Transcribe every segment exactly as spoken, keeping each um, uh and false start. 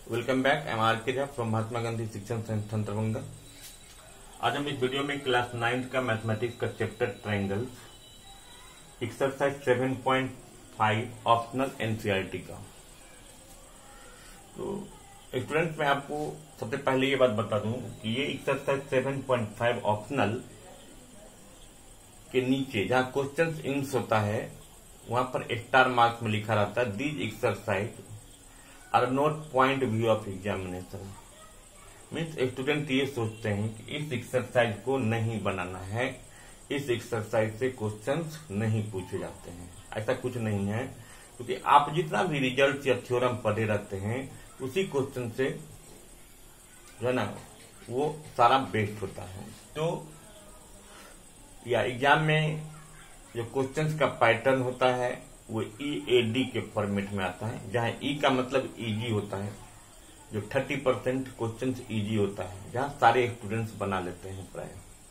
Welcome back. I am R K Jha from Mahatma Gandhi शिक्षण संस्थान दरभंगा। आज हम इस वीडियो में क्लास नाइन्थ का मैथमेटिक्स का chapter triangle exercise seven point five optional NCERT का। तो स्टूडेंट्स, मैं आपको सबसे पहले ये बात बता दूं कि ये exercise seven point five optional के नीचे जहां क्वेश्चंस इंस होता है वहां पर स्टार मार्क्स में लिखा रहता है these exercise are not point view of examination. Means student ये सोचते हैं कि इस एक्सरसाइज को नहीं बनाना है, इस एक्सरसाइज से क्वेश्चंस नहीं पूछे जाते हैं। ऐसा कुछ नहीं है, क्योंकि आप जितना भी रिजल्ट या थ्योरम पढ़े रहते हैं उसी क्वेश्चन से जो है ना वो सारा बेस्ड होता है। तो या एग्जाम में जो क्वेश्चंस का पैटर्न होता है वो ई ए डी के फॉर्मेट में आता है, जहां ई का मतलब इजी होता है, जो थर्टी परसेंट क्वेश्चन इजी होता है, जहां सारे स्टूडेंट्स बना लेते हैं प्राय।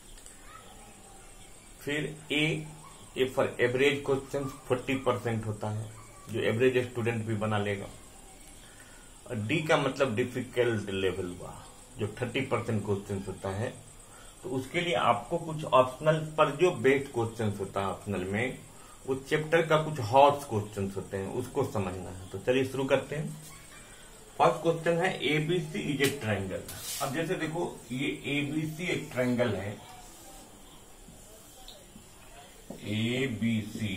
फिर A A for average question forty percent होता है, जो एवरेज स्टूडेंट भी बना लेगा। और डी का मतलब डिफिकल्ट लेवल हुआ, जो थर्टी परसेंट क्वेश्चन होता है। तो उसके लिए आपको कुछ ऑप्शनल पर जो बेस्ड क्वेश्चन होता है ऑप्शनल में, वो चैप्टर का कुछ हॉट क्वेश्चन होते हैं, उसको समझना है। तो चलिए शुरू करते हैं। फर्स्ट क्वेश्चन है एबीसी इज ए ट्रायंगल। अब जैसे देखो ये एबीसी एक ट्रायंगल है, ABC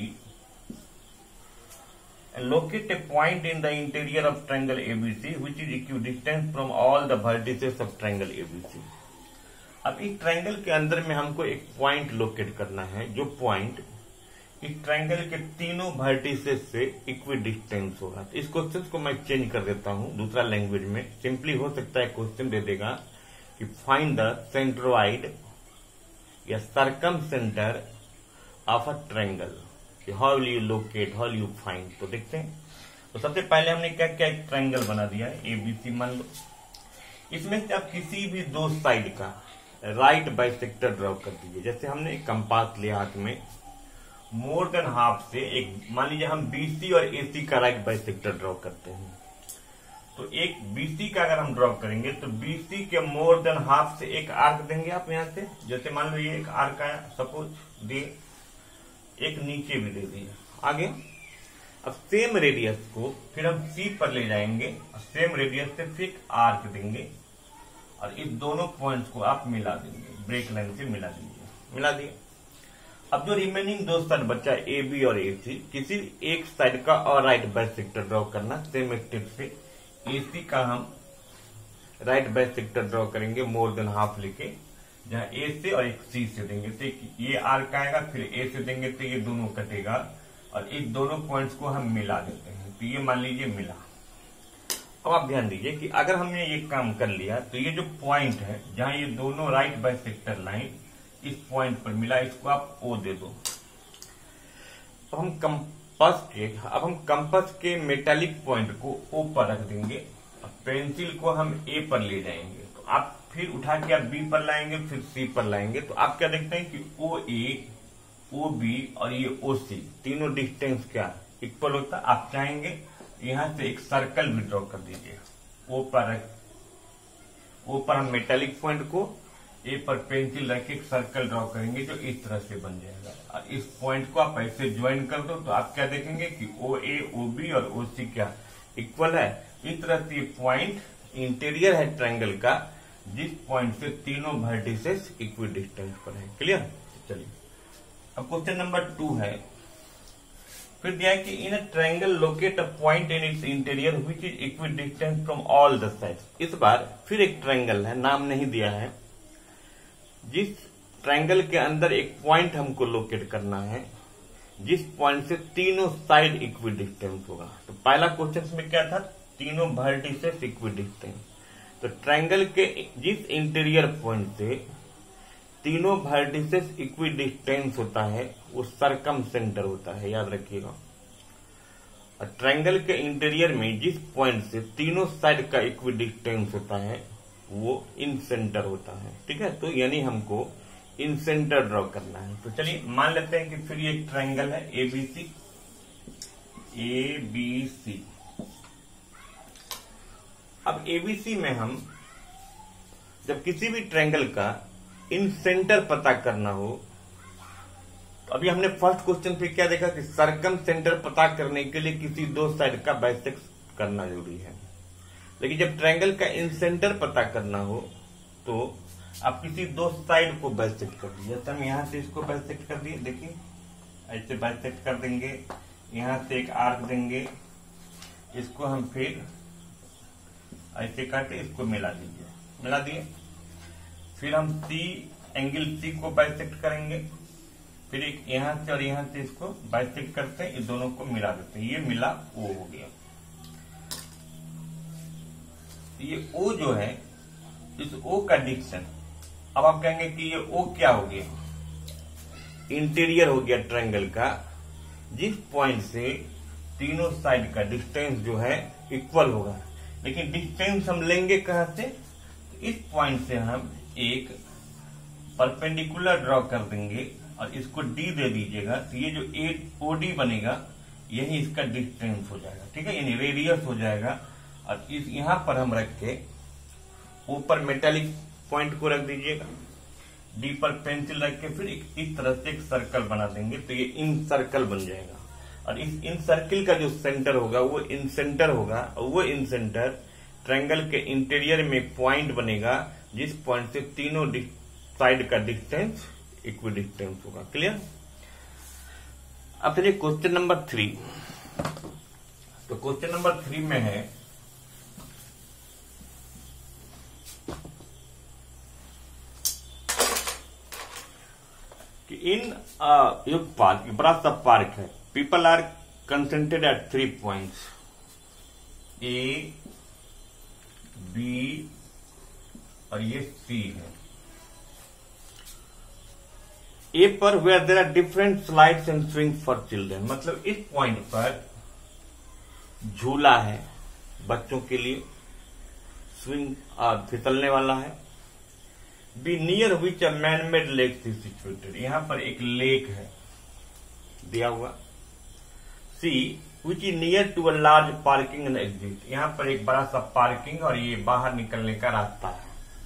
locate a point in the interior of triangle A B C which is equidistant from all the vertices of triangle A B C। अब इस triangle के अंदर में हमको एक पॉइंट लोकेट करना है, जो पॉइंट इस ट्रायंगल के तीनों वर्टिसेस से इक्विडिस्टेंस होगा। तो इस क्वेश्चन को मैं चेंज कर देता हूं दूसरा लैंग्वेज में। सिंपली हो सकता है क्वेश्चन दे देगा कि फाइंड द सेंट्रोइड या circumcentre of a triangle, how will you locate, how will you find. तो देखते हैं। तो सबसे पहले हमने क्या क्या एक ट्रायंगल बना दिया है एबीसी मान लो। इसमें से आप किसी भी दो साइड का राइट बाइसेक्टर ड्रॉ कर दीजिए। जैसे हमने एक कंपास लिया हाथ में, मोर देन हाफ से एक मान लीजिए हम बीसी और एसी का राइट बाइसेक्टर ड्रॉ करते हैं। तो एक बीसी का अगर हम ड्रॉ करेंगे तो बीसी के मोर देन हाफ से एक आर्क देंगे आप यहां से। जैसे मान लो ये एक आर्क आया, सपोज दे, एक नीचे भी दे दिया। आगे अब सेम रेडियस को फिर हम सी पर ले जाएंगे और सेम रेडियस से फिर आर्क देंगे और इस दोनों पॉइंट्स को आप मिला देंगे, ब्रेक लाइन से मिला दीजिए। मिला दिए। अब जो रिमेनिंग दो साइड बचा ए बी और ए सी, किसी एक साइड का और राइट बाइसेक्टर ड्रॉ करना। सेम स्टेप से ए सी का हम राइट बाइसेक्टर ड्रॉ करेंगे मोर देन हाफ लेके, जहां ए से और एक सी से देंगे तो ये आर्क आएगा, फिर ए से देंगे तो ये दोनों कटेगा और इन दोनों पॉइंट्स को हम मिला देते हैं। तो ये मान लीजिए मिला। अब आप ध्यान दीजिए कि अगर हमने ये काम कर लिया तो ये जो पॉइंट है जहां ये दोनों राइट बाइसेक्टर लाइन इस पॉइंट पर मिला, इसको आप ओ दे दो। अब हम कंपास के अब हम कंपास के मेटालिक पॉइंट को ओ पर रख देंगे और पेंसिल को हम ए पर ले जाएंगे। तो आप फिर उठा के आप बी पर लाएंगे, फिर सी पर लाएंगे। तो आप क्या देखते हैं कि ओ ए, ओ बी और ये ओ सी तीनों डिस्टेंस क्या इक्वल होता है। आप चाहेंगे यहां से एक सर्कल भी ड्रॉ कर दीजिए। ओ पर ओ पर हम मेटालिक पॉइंट को, ए पर पेंसिल रख के एक सर्कल ड्रॉ करेंगे जो इस तरह से बन जाएगा। और इस पॉइंट को आप ऐसे ज्वाइन कर दो तो आप क्या देखेंगे कि ओ ए, ओ बी और ओ सी क्या इक्वल है। इस तरह से पॉइंट इंटीरियर है ट्रायंगल का, जिस पॉइंट से तीनों वर्टिसेस इक्विडिस्टेंस पर है। क्लियर। चलिए अब क्वेश्चन नंबर टू है। फिर दिया है कि in a triangle locate a point in its interior which is equidistance from all the sides. इस बार फिर एक ट्रायंगल है, नाम नहीं दिया है। जिस ट्रायंगल के अंदर एक पॉइंट हमको लोकेट करना है जिस पॉइंट से तीनों साइड इक्विडिस्टेंस होगा। तो पहला क्वेश्चन में क्या था, तीनों वर्टिसेस इक्विडिस्टेंस। तो ट्रायंगल के जिस इंटीरियर पॉइंट से तीनों वर्टिसेस इक्विडिस्टेंस होता है वो सरकम सेंटर होता है, याद रखिएगा। और ट्रायंगल के इंटीरियर में जिस पॉइंट से तीनों साइड का इक्विडिस्टेंस होता है वो इन सेंटर होता है। ठीक है। तो यानी हमको इन सेंटर ड्रॉ करना है। तो चलिए मान लेते हैं कि फिर ये एक ट्रायंगल है एबीसी, ए बी सी। अब एबीसी में हम जब किसी भी ट्रायंगल का इन सेंटर पता करना हो, तो अभी हमने फर्स्ट क्वेश्चन पे क्या देखा कि सर्कम सेंटर पता करने के लिए किसी दो साइड का बाइसेक्ट करना जरूरी है। लेकिन जब ट्रायंगल का इन सेंटर पता करना हो तो आप किसी दो साइड को बाइसेक्ट कर दीजिए। जैसे हम यहां से इसको बाइसेक्ट कर दिए, देखिए ऐसे बाइसेक्ट कर देंगे, यहां से एक आर्क देंगे, इसको हम फिर ऐसे काटे, इसको मिला दीजिए, मिला दिए। फिर हम सी एंगल सी को बाइसेक्ट करेंगे, फिर एक यहां से और यहां से इसको बाइसेक्ट करते हैं, इस दोनों को मिला देते हैं, ये मिला ओ हो गया। ये ओ जो है, इस ओ का डिक्शन, अब आप कहेंगे कि ये ओ क्या हो गया, इंटीरियर हो गया ट्रायंगल का, जिस पॉइंट से तीनों साइड का डिस्टेंस जो है इक्वल होगा। लेकिन डिस्टेंस हम लेंगे कहां से, तो इस पॉइंट से हम एक परपेंडिकुलर ड्रॉ कर देंगे और इसको डी दे दीजिएगा, तो ये जो ए ओडी बनेगा यही इसका डिस्टेंस हो जाएगा, ठीक है, यानी रेडियस हो जाएगा। और इस यहां पर हम रख के ऊपर मेटेलिक पॉइंट को रख दीजिएगा, डी पर पेंसिल रख के फिर एक इस तरह से एक सर्कल बना देंगे, तो ये इन सर्कल बन जाएगा। और इस इन सर्किल का जो सेंटर होगा वो इन सेंटर होगा, और वो इन सेंटर ट्रायंगल के इंटीरियर में एक पॉइंट बनेगा, जिस पॉइंट से तीनों साइड का डिस्टेंस इक्वी डिस्टेंस होगा। क्लियर। अब चलिए क्वेश्चन नंबर थ्री। तो क्वेश्चन नंबर थ्री में है कि इन एक पार्क, बड़ा सा पार्क है, people are concentrated at three points A, B और ये सी है। ए पर where there are different slides and swing for children, मतलब इस पॉइंट पर झूला है बच्चों के लिए, स्विंग फिसलने वाला है। B near which a man made lake is situated, यहां पर एक लेक है दिया हुआ। C which is near to a large parking and exit, यहां पर एक बड़ा सा पार्किंग और ये बाहर निकलने का रास्ता है।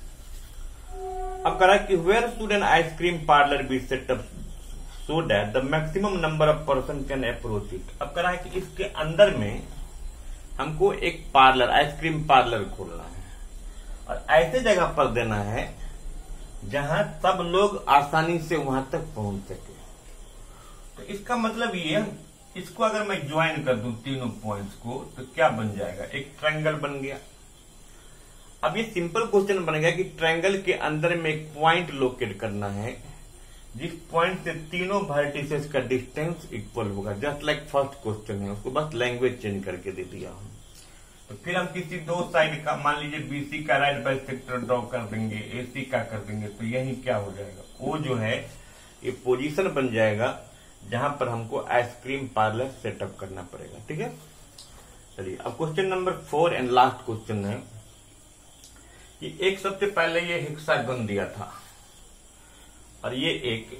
अब कह रहा है कि where should an ice cream parlour be setup so that the maximum number of person can approach it. अब कह रहा है कि इसके अंदर में हमको एक पार्लर, आइसक्रीम पार्लर खोलना है और ऐसे जगह पर देना है जहां सब लोग आसानी से वहां तक पहुंच सके। तो इसका मतलब ये, इसको अगर मैं ज्वाइन कर दूं तीनों पॉइंट्स को, तो क्या बन जाएगा, एक ट्रायंगल बन गया। अब ये सिंपल क्वेश्चन बन गया कि ट्रायंगल के अंदर में एक पॉइंट लोकेट करना है, जिस पॉइंट से तीनों वर्टिसेस का डिस्टेंस इक्वल होगा, जस्ट लाइक फर्स्ट क्वेश्चन है, उसको बस लैंग्वेज चेंज करके दे दिया हम। तो फिर हम किसी दो साइड का, मान लीजिए बीसी का राइट बाइसेक्टर ड्रॉ कर देंगे, एसी का कर देंगे, तो यही क्या हो जाएगा, वो जो है ये पोजीशन बन जाएगा जहां पर हमको आइसक्रीम पार्लर सेटअप करना पड़ेगा। ठीक है, चलिए अब question number four and last question है कि एक सबसे पहले ये हेक्सागन दिया था और ये एक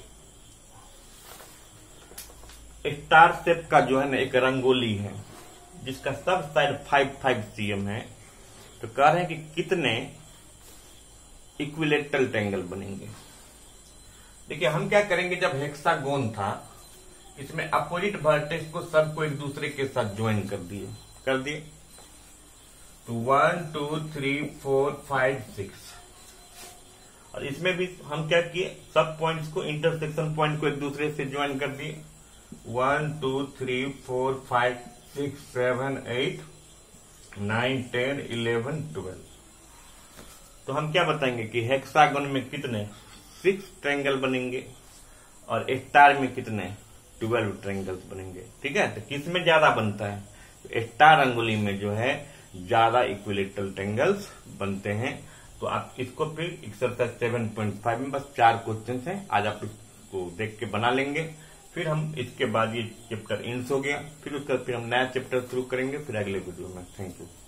स्टार शेप का जो है ना एक रंगोली है, जिसका सब साइड फाइव फाइव सीएम है। तो कह रहे हैं कि कितने इक्विलेटरल ट्रायंगल बनेंगे। देखिए हम क्या करेंगे, जब हेक्सागोन था इसमें अपोजिट वर्टेक्स को सबको एक दूसरे के साथ ज्वाइन कर दिए कर दिए तो one two three four five six, और इसमें भी हम क्या किए, सब पॉइंट्स को, इंटरसेक्शन पॉइंट को एक दूसरे से ज्वाइन कर दिए, one two three four five six seven eight nine ten eleven twelve. तो हम क्या बताएंगे कि हेक्सागन में कितने सिक्स ट्रायंगल बनेंगे और स्टार में कितने ट्वेल्व ट्रायंगल्स बनेंगे। ठीक है, तो किस में ज्यादा बनता है, तो स्टार रंगोली में जो है ज्यादा इक्विलेटरल ट्रायंगल्स बनते हैं। तो आप इसको फिर एक्सरसाइज सेवन पॉइंट फाइव में बस चार क्वेश्चन हैं, आज आप इसको देख के बना लेंगे। फिर हम इसके बाद ये चैप्टर एंड हो गया, फिर उसका फिर हम नया चैप्टर शुरू करेंगे फिर अगले वीडियो में। Thank you.